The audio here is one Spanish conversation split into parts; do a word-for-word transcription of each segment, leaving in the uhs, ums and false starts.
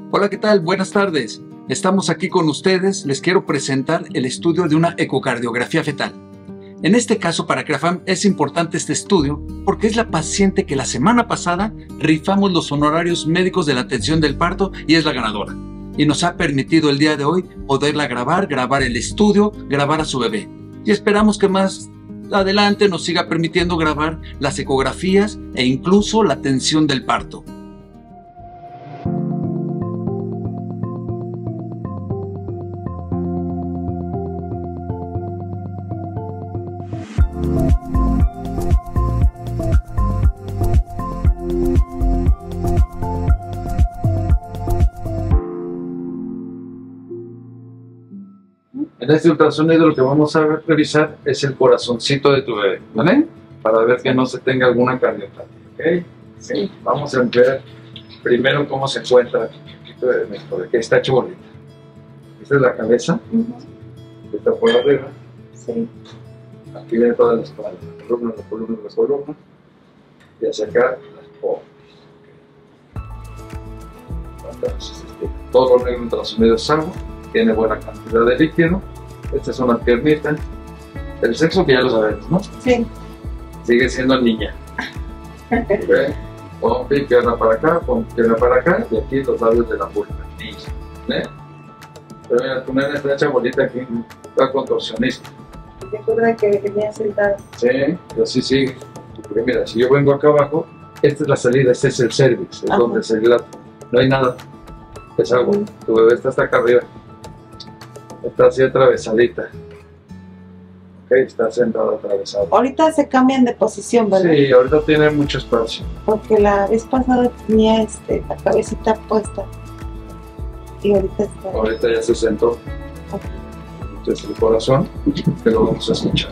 Hola, ¿qué tal? Buenas tardes. Estamos aquí con ustedes. Les quiero presentar el estudio de una ecocardiografía fetal. En este caso, para CREAFAM es importante este estudio porque es la paciente que la semana pasada rifamos los honorarios médicos de la atención del parto y es la ganadora. Y nos ha permitido el día de hoy poderla grabar, grabar el estudio, grabar a su bebé. Y esperamos que más adelante nos siga permitiendo grabar las ecografías e incluso la atención del parto. En este ultrasonido lo que vamos a revisar es el corazoncito de tu bebé, ¿vale? Para ver que no se tenga alguna cardiopatia, ¿ok? Sí. Vamos a ver primero cómo se encuentra porque está hecho bolita. Esta es la cabeza, uh-huh. Está por arriba. Sí. Aquí viene toda la espalda, la columna, la columna, la columna. Y hacia acá las popas. Entonces, este, todo lo negro ultrasonido es agua, tiene buena cantidad de líquido. Esta es una piernita. El sexo que ya lo sabemos, ¿no? Sí. Sigue siendo niña. ¿Okay? Pon pierna para acá, pon pierna para acá y aquí los labios de la vulva. ¿Eh? Pero mira, tu nena está hecha bolita aquí, está contorsionista. ¿Te acuerdas que venía sentada? Sí, y así sigue. Porque mira, si yo vengo acá abajo, esta es la salida, este es el cervix, es Ajá. donde se dilata. No hay nada, es agua. Uh-huh. Tu bebé está hasta acá arriba. Está así atravesadita. Ok, está sentada atravesada. Ahorita se cambian de posición, ¿verdad? Sí, ahorita tiene mucho espacio. Porque la vez pasada tenía este, la cabecita puesta. Y ahorita está. Ahorita ya se sentó. Okay. Este es el corazón, que lo vamos a escuchar.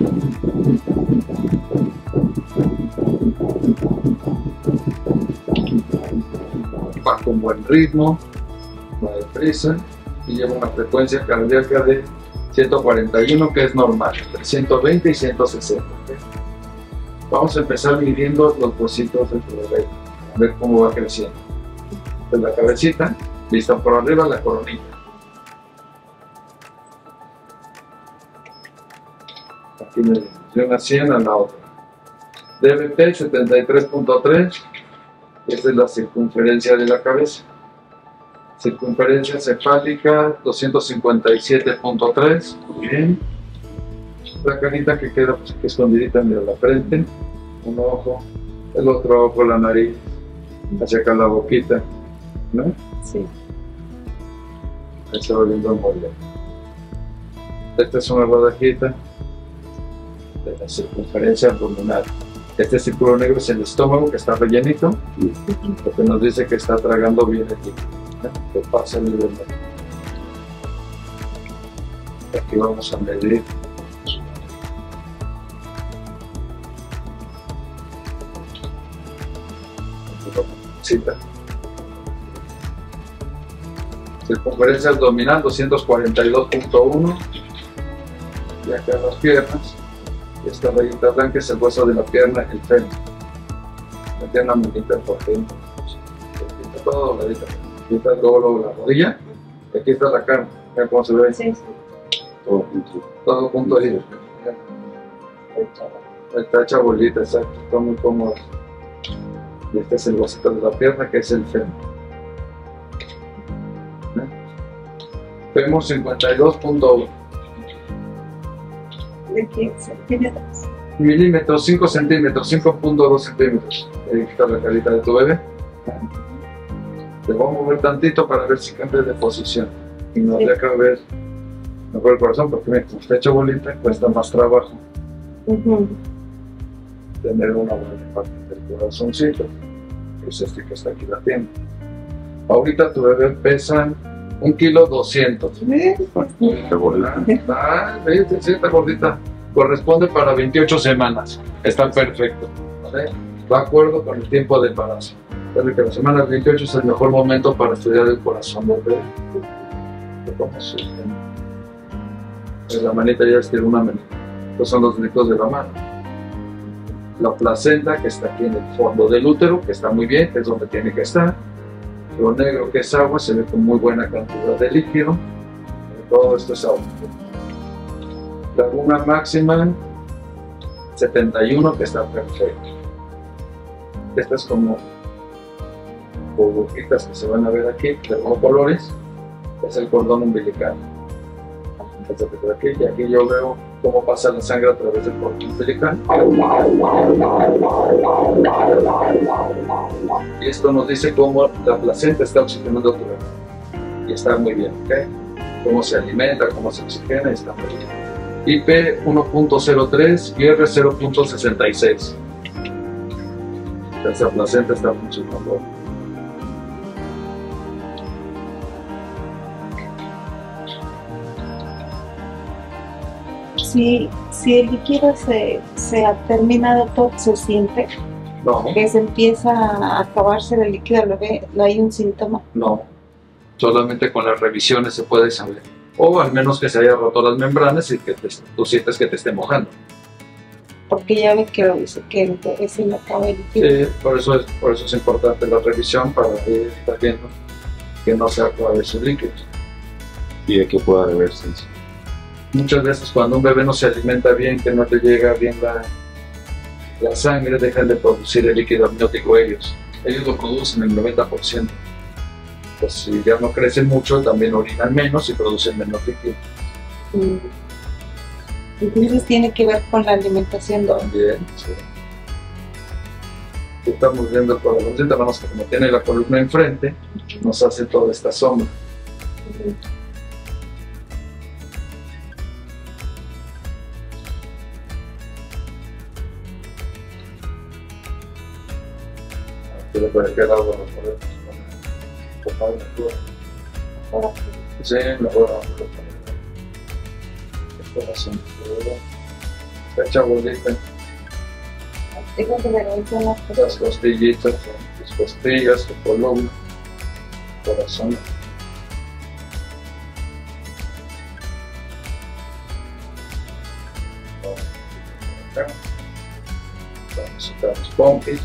Va con buen ritmo, no deprisa. Y lleva una frecuencia cardíaca de ciento cuarenta y uno, que es normal, entre ciento veinte y ciento sesenta. ¿Okay? Vamos a empezar midiendo los huesitos del bebé, a ver cómo va creciendo. Entonces la cabecita, vista por arriba, la coronita. Aquí me de una cien a la otra. D B P setenta y tres punto tres, esta es la circunferencia de la cabeza. Circunferencia cefálica doscientos cincuenta y siete punto tres, muy bien. La carita que queda pues, aquí escondidita, mira la frente, un ojo, el otro ojo, la nariz, hacia acá la boquita, ¿no? Sí. Ahí se va viendo el molde. Esta es una rodajita de la circunferencia abdominal. Este círculo negro es el estómago que está rellenito, lo que nos dice que está tragando bien el líquido. Que pasa el nivel medio. Aquí vamos a medir cita. Circunferencia abdominal doscientos cuarenta y dos punto uno, y acá las piernas, esta rayita blanca es el hueso de la pierna, el fémur. La pierna bonita por dentro, todo dobladita. Aquí está luego, luego la rodilla, y aquí está la carne. Vean cómo se ve. Sí, sí. Todo junto. Todo junto ahí. Está hecha bolita, exacto. Está muy cómodo. Y este es el huesito de la pierna, que es el fémur. ¿Eh? Fémur cincuenta y dos punto uno. ¿De qué centímetros? Milímetros, cinco centímetros, cinco punto dos centímetros. Ahí está la carita de tu bebé. Te voy a mover tantito para ver si cambia de posición y nos sí. deja ver mejor el corazón, porque mira, como está hecho bolita, cuesta más trabajo uh-huh. tener una buena parte del corazoncito, que es este que está aquí latiendo. Ahorita tu bebé pesa un kilo doscientos. ¿Sí? Ah, sí, sí, está gordita. Corresponde para veintiocho semanas. Está perfecto. ¿Vale? Va de acuerdo con el tiempo de embarazo. Desde que la semana veintiocho es el mejor momento para estudiar el corazón del bebé. La manita ya estiró una manita. Estos son los gritos de la mano. La placenta, que está aquí en el fondo del útero, que está muy bien, que es donde tiene que estar. Lo negro que es agua se ve con muy buena cantidad de líquido. Todo esto es agua. Laguna máxima setenta y uno, que está perfecto. Esta es como burbujitas que se van a ver aquí, de los colores. Es el cordón umbilical. Aquí, y aquí yo veo cómo pasa la sangre a través del cordón umbilical. Y esto nos dice cómo la placenta está oxigenando tu bebé. Y está muy bien, ¿ok? Cómo se alimenta, cómo se oxigena, y está muy bien. I P uno punto cero tres y R cero punto sesenta y seis. Esta placenta está funcionando. Si, si el líquido se, se ha terminado todo, se siente No, que se empieza a acabarse el líquido al bebé, ¿no hay un síntoma? no. Solamente con las revisiones se puede saber. O al menos que se haya roto las membranas y que te, tú sientes que te esté mojando. Porque ya ve que lo dice que el bebé se le acaba el líquido. Sí, por eso es, por eso es importante la revisión, para ir estar viendo que no se acabe su líquido. ¿Y de qué pueda deberse eso? Muchas veces cuando un bebé no se alimenta bien, que no le llega bien la, la sangre, dejan de producir el líquido amniótico ellos. Ellos lo producen el noventa por ciento. Pues si ya no crecen mucho, también orinan menos y producen menos líquido. Mm. Entonces tiene que ver con la alimentación. También, sí. Estamos viendo el corazoncito, nada más que como tiene la columna enfrente, nos hace toda esta sombra. Ujú. Aquí le puede quedar agua, lo podemos poner. Ahora, Sí, mejor agua. El corazón. Se echa bolita. tengo que revisar las Las cosas. costillitas, las costillas, el columna, el corazón. Vamos a sacar los pompis.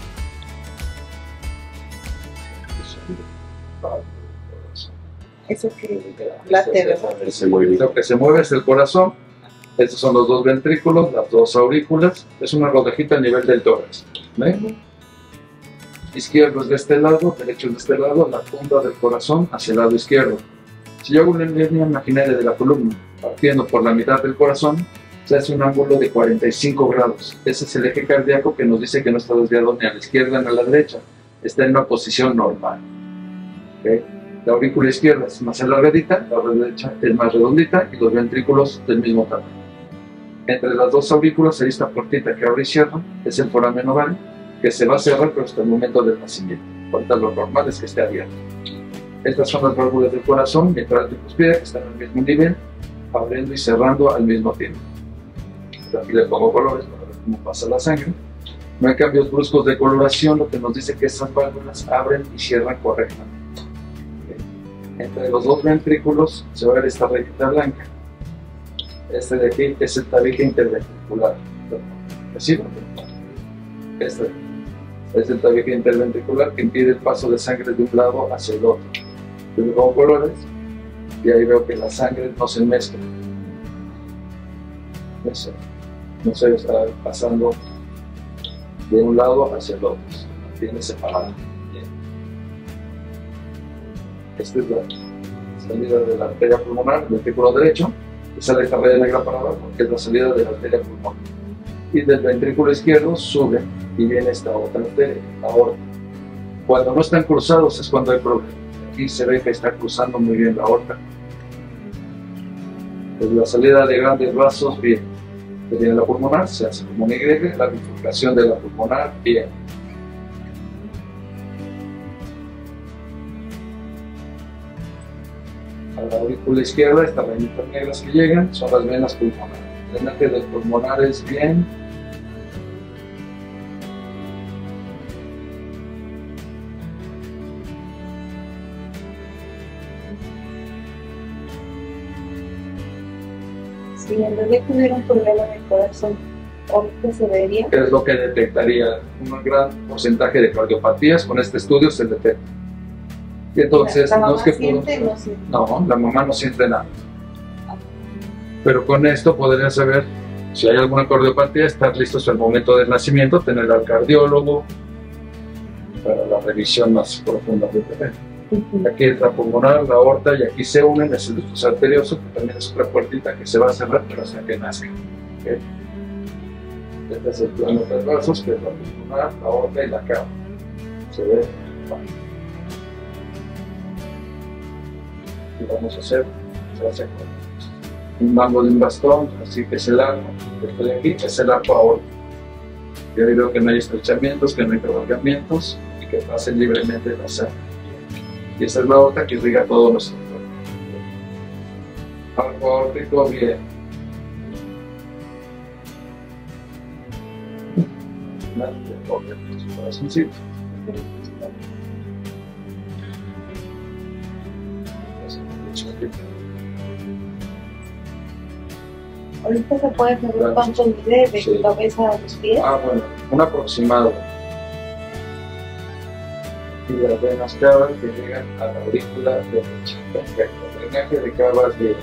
Eso que late, ¿verdad? Ese movimiento. Lo que se mueve es el corazón. Estos son los dos ventrículos, las dos aurículas. Es una rodejita a nivel del tórax. ¿Ven? Izquierdo es de este lado, derecho es de este lado, la punta del corazón hacia el lado izquierdo. Si yo hago una línea imaginaria de la columna, partiendo por la mitad del corazón, se hace un ángulo de cuarenta y cinco grados. Ese es el eje cardíaco que nos dice que no está desviado ni a la izquierda ni a la derecha. Está en una posición normal. ¿Okay? La aurícula izquierda es más alargadita, la derecha es más redondita y los ventrículos del mismo tamaño. Entre las dos aurículas hay esta puertita que abre y cierra, es el foramen oval, que se va a cerrar pero hasta el momento del nacimiento. Ahorita lo normal es que esté abierto. Estas son las válvulas del corazón, mitral y cuspida, que están al mismo nivel, abriendo y cerrando al mismo tiempo. Aquí le pongo colores para ver cómo pasa la sangre. No hay cambios bruscos de coloración, lo que nos dice que estas válvulas abren y cierran correctamente. Entre los dos ventrículos se va a ver esta rayita blanca. Este de aquí es el tabique interventricular. ¿Sí? Este es el tabique interventricular que impide el paso de sangre de un lado hacia el otro. Yo le pongo colores y ahí veo que la sangre no se mezcla. Eso. No se está pasando de un lado hacia el otro. Se mantiene separado. Esta es la salida de la arteria pulmonar, el ventrículo derecho, y sale esta raya negra para abajo, que es la salida de la arteria pulmonar. Y del ventrículo izquierdo sube y viene esta otra arteria, la aorta. Cuando no están cruzados es cuando hay problema. Aquí se ve que está cruzando muy bien la aorta. Pues la salida de grandes vasos, bien. Que viene la pulmonar, se hace como una Y, la bifurcación de la pulmonar, bien. A la aurícula izquierda, estas rayitas negras que llegan son las venas pulmonares. El drenaje de los pulmonares bien. Si el bebé tuviera un problema de corazón, ¿ahorita se vería? ¿Qué es lo que detectaría? Un gran porcentaje de cardiopatías con este estudio se detecta. Y entonces, la, la no mamá es que siente, todo- no siente. no, la mamá no siente nada. Pero con esto podría saber si hay alguna cardiopatía, estar listos al momento del nacimiento, tener al cardiólogo para la revisión más profunda del bebé. Ujú. Aquí entra pulmonar, la aorta, y aquí se unen, es el ductus arterioso, que también es otra puertita que se va a cerrar pero hasta que nazca. ¿Ok? Este es el plano de los brazos, que es la pulmonar, la aorta y la cava. Se ve. Y vamos a hacer, se hace con un mango de un bastón, así que es el arco, que estoy aquí, es el arco aorta. Y ahí veo que no hay estrechamientos, que no hay cabalgamientos y que pasen libremente la sangre. Y esa es la aorta que irriga todo nuestro cuerpo. Arco aórtico, bien. Corazoncito. Ahorita se puede saber cuánto mide de Sí. cabeza a los pies. Ah, bueno, un aproximado. Y las venas cavas que llegan a la aurícula derecha. Perfecto. Drenaje de cavas bien.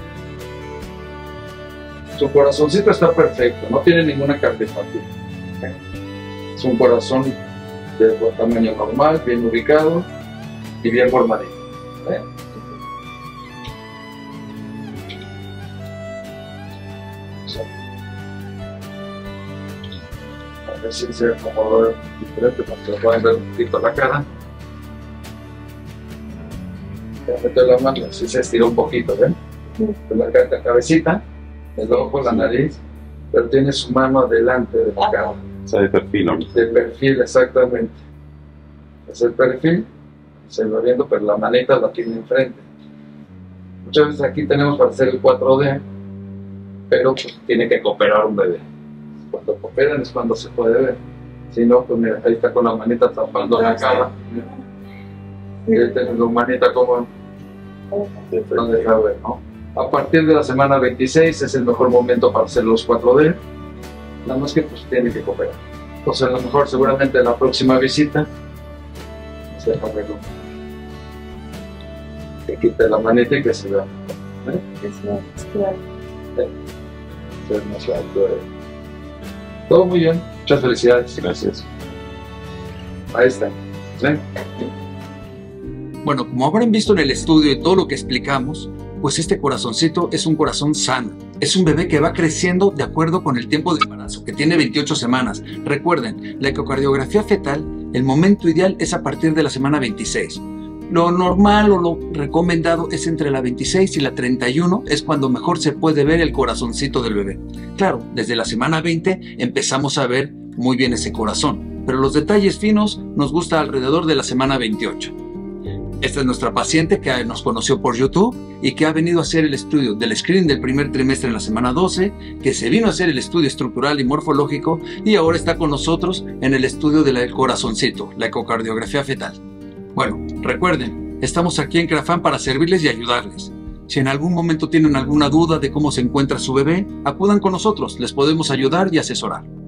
Su corazoncito está perfecto, no tiene ninguna cardiopatía. Es un corazón de tamaño normal, bien ubicado y bien formadito. ¿eh? A ver si se acomoda diferente para que puedan ver un poquito la cara. Ya meto la mano, así se estira un poquito, ¿ven? La, la cabecita, el ojo, la nariz, pero tiene su mano adelante de la cara. O sea, de perfil, ¿no? De perfil, exactamente. Es el perfil, se va viendo, pero la manita la tiene enfrente. Muchas veces aquí tenemos para hacer el cuatro D, pero pues, tiene que cooperar un bebé. Cuando cooperan es cuando se puede ver. Si no, pues mira, ahí está con la manita tapando la cara. Y ahí tiene la manita como no deja ver, ¿no? A partir de la semana veintiséis es el mejor momento para hacer los cuatro D. Nada más que pues tiene que cooperar. Entonces a lo mejor seguramente en la próxima visita se deja verlo. Que quite la manita y que se vea. ¿eh? Eso es claro. Se ve más alto, eh. Todo muy bien. Muchas felicidades. Gracias. Ahí está. ¿Sí? Bueno, como habrán visto en el estudio y todo lo que explicamos, pues este corazoncito es un corazón sano. Es un bebé que va creciendo de acuerdo con el tiempo de embarazo, que tiene veintiocho semanas. Recuerden, la ecocardiografía fetal, el momento ideal es a partir de la semana veintiséis. Lo normal o lo recomendado es entre la veintiséis y la treinta y uno, es cuando mejor se puede ver el corazoncito del bebé. Claro, desde la semana veinte empezamos a ver muy bien ese corazón, pero los detalles finos nos gusta alrededor de la semana veintiocho. Esta es nuestra paciente que nos conoció por YouTube y que ha venido a hacer el estudio del screening del primer trimestre en la semana doce, que se vino a hacer el estudio estructural y morfológico y ahora está con nosotros en el estudio del corazoncito, la ecocardiografía fetal. Bueno, recuerden, estamos aquí en Crafam para servirles y ayudarles. Si en algún momento tienen alguna duda de cómo se encuentra su bebé, acudan con nosotros, les podemos ayudar y asesorar.